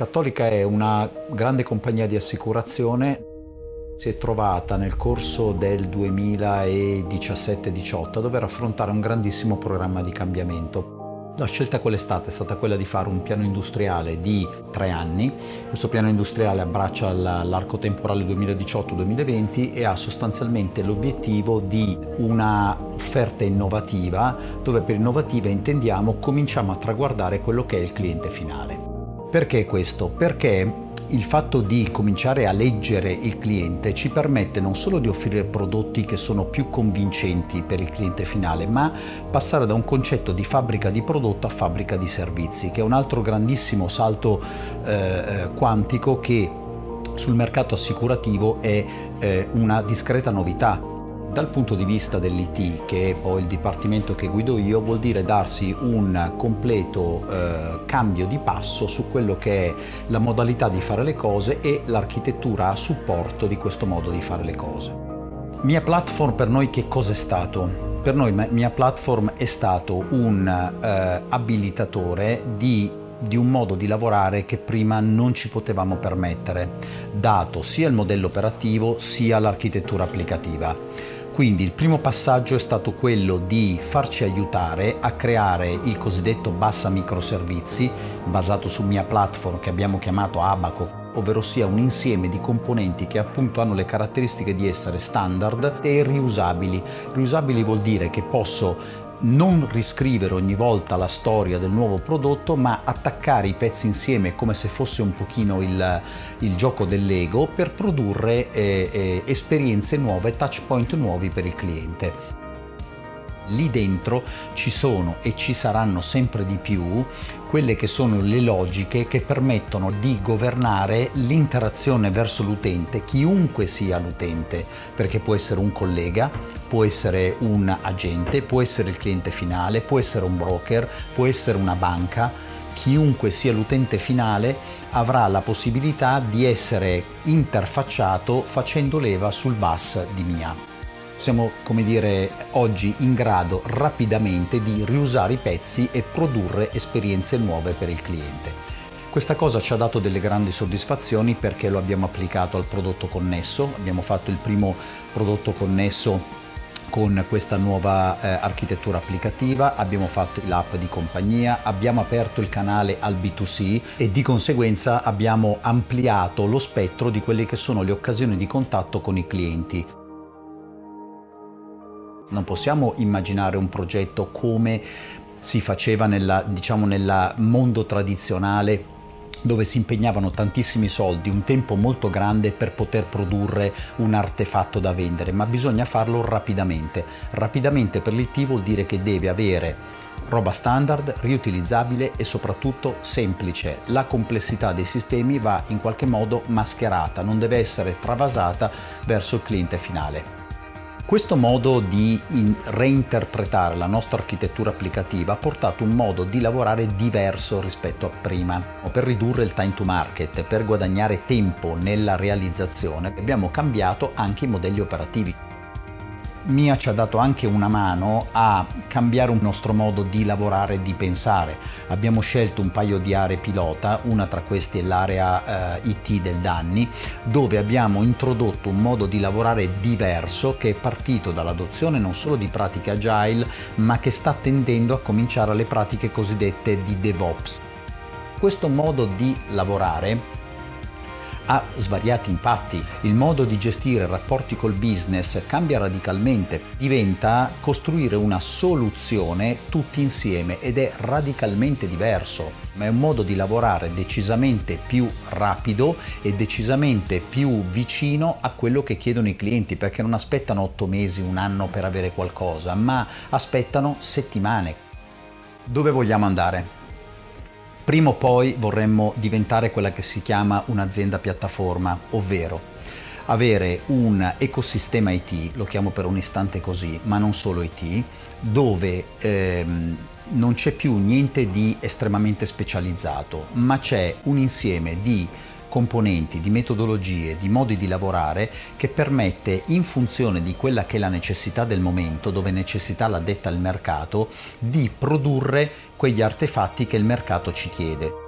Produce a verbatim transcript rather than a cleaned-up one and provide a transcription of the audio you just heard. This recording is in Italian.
Cattolica è una grande compagnia di assicurazione. Si è trovata nel corso del duemiladiciassette diciotto a dover affrontare un grandissimo programma di cambiamento. La scelta qual è stata? È stata quella di fare un piano industriale di tre anni. Questo piano industriale abbraccia l'arco temporale duemiladiciotto duemilaventi e ha sostanzialmente l'obiettivo di una offerta innovativa, dove per innovativa intendiamo cominciamo a traguardare quello che è il cliente finale. Perché questo? Perché il fatto di cominciare a leggere il cliente ci permette non solo di offrire prodotti che sono più convincenti per il cliente finale, ma passare da un concetto di fabbrica di prodotto a fabbrica di servizi, che è un altro grandissimo salto eh, quantico che sul mercato assicurativo è eh, una discreta novità. Dal punto di vista dell'I T, che è poi il dipartimento che guido io, vuol dire darsi un completo eh, cambio di passo su quello che è la modalità di fare le cose e l'architettura a supporto di questo modo di fare le cose. Mia Platform per noi che cosa è stato? Per noi Mia Platform è stato un eh, abilitatore di di un modo di lavorare che prima non ci potevamo permettere, dato sia il modello operativo sia l'architettura applicativa. Quindi il primo passaggio è stato quello di farci aiutare a creare il cosiddetto bassa microservizi, basato su Mia Platform, che abbiamo chiamato Abaco, ovvero sia un insieme di componenti che appunto hanno le caratteristiche di essere standard e riusabili. Riusabili vuol dire che posso non riscrivere ogni volta la storia del nuovo prodotto, ma attaccare i pezzi insieme come se fosse un pochino il, il gioco del Lego per produrre eh, eh, esperienze nuove, touch point nuovi per il cliente. Lì dentro ci sono e ci saranno sempre di più quelle che sono le logiche che permettono di governare l'interazione verso l'utente, chiunque sia l'utente, perché può essere un collega, può essere un agente, può essere il cliente finale, può essere un broker, può essere una banca. Chiunque sia l'utente finale avrà la possibilità di essere interfacciato facendo leva sul bus di Mia. Siamo, come dire, oggi in grado rapidamente di riusare i pezzi e produrre esperienze nuove per il cliente. Questa cosa ci ha dato delle grandi soddisfazioni perché lo abbiamo applicato al prodotto connesso. Abbiamo fatto il primo prodotto connesso con questa nuova eh, architettura applicativa, abbiamo fatto l'app di compagnia, abbiamo aperto il canale al B due C e di conseguenza abbiamo ampliato lo spettro di quelle che sono le occasioni di contatto con i clienti. Non possiamo immaginare un progetto come si faceva nella, diciamo, nel mondo tradizionale, dove si impegnavano tantissimi soldi, un tempo molto grande per poter produrre un artefatto da vendere, ma bisogna farlo rapidamente. Rapidamente per l'I T vuol dire che deve avere roba standard, riutilizzabile e soprattutto semplice. La complessità dei sistemi va in qualche modo mascherata, non deve essere travasata verso il cliente finale. Questo modo di reinterpretare la nostra architettura applicativa ha portato un modo di lavorare diverso rispetto a prima. Per ridurre il time to market, per guadagnare tempo nella realizzazione, abbiamo cambiato anche i modelli operativi. Mia ci ha dato anche una mano a cambiare un nostro modo di lavorare e di pensare. Abbiamo scelto un paio di aree pilota, una tra queste è l'area eh, I T del danni, dove abbiamo introdotto un modo di lavorare diverso che è partito dall'adozione non solo di pratiche agile, ma che sta tendendo a cominciare alle pratiche cosiddette di DevOps. Questo modo di lavorare ha svariati impatti. Il modo di gestire rapporti col business cambia radicalmente, diventa costruire una soluzione tutti insieme ed è radicalmente diverso, ma è un modo di lavorare decisamente più rapido e decisamente più vicino a quello che chiedono i clienti, perché non aspettano otto mesi, un anno per avere qualcosa, ma aspettano settimane. Dove vogliamo andare? Prima o poi vorremmo diventare quella che si chiama un'azienda piattaforma, ovvero avere un ecosistema I T, lo chiamo per un istante così, ma non solo I T, dove ehm, non c'è più niente di estremamente specializzato, ma c'è un insieme di componenti, di metodologie, di modi di lavorare che permette, in funzione di quella che è la necessità del momento, dove necessità l'ha detta il mercato, di produrre quegli artefatti che il mercato ci chiede.